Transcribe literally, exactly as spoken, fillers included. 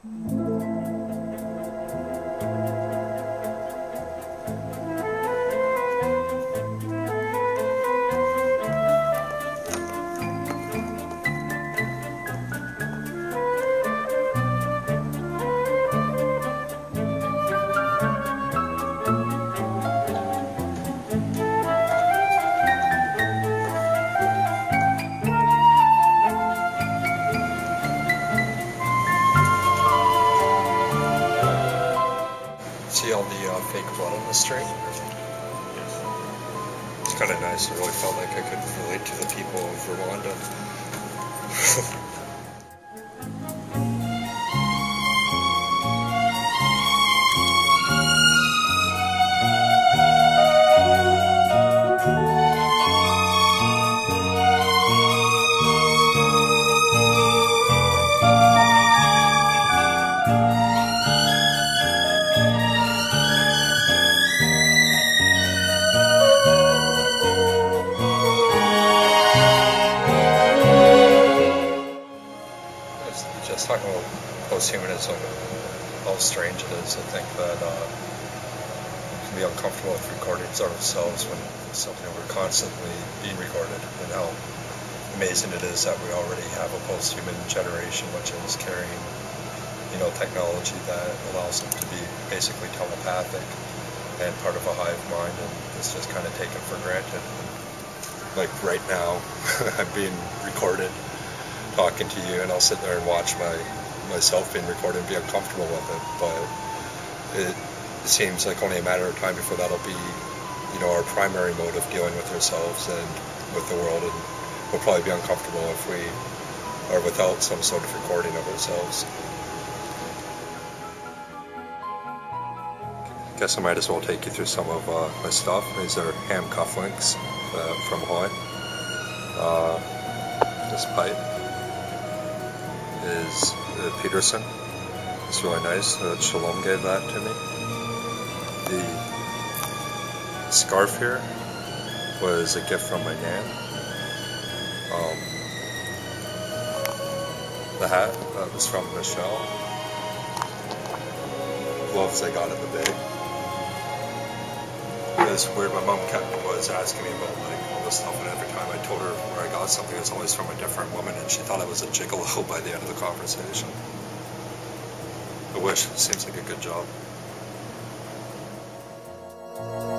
See all the uh, fake blood on the string? It's kind of nice. I really felt like I could relate to the people of Rwanda. Just talking about posthumanism, how strange it is. I think that uh, we can be uncomfortable with recording ourselves when it's something we're constantly being recorded, and how amazing it is that we already have a posthuman generation which is carrying, you know, technology that allows them to be basically telepathic and part of a hive mind, and it's just kind of taken for granted. Like right now, I'm being recorded talking to you, and I'll sit there and watch my myself being recorded and be uncomfortable with it, but it, it seems like only a matter of time before that'll be, you know, our primary mode of dealing with ourselves and with the world, and we'll probably be uncomfortable if we are without some sort of recording of ourselves. I guess I might as well take you through some of uh, my stuff. These are ham cufflinks uh, from Hawaii. Uh, this pipe is uh, Peterson. It's really nice. Uh, Shalom gave that to me. The scarf here was a gift from my nan. Um, the hat uh, was from Michelle. Gloves I got at the Bay. It's weird. My mom kept was asking me about like all this stuff, and every time I told her where I got something, it's always from a different woman, and she thought I was a gigolo by the end of the conversation. I wish. It seems like a good job.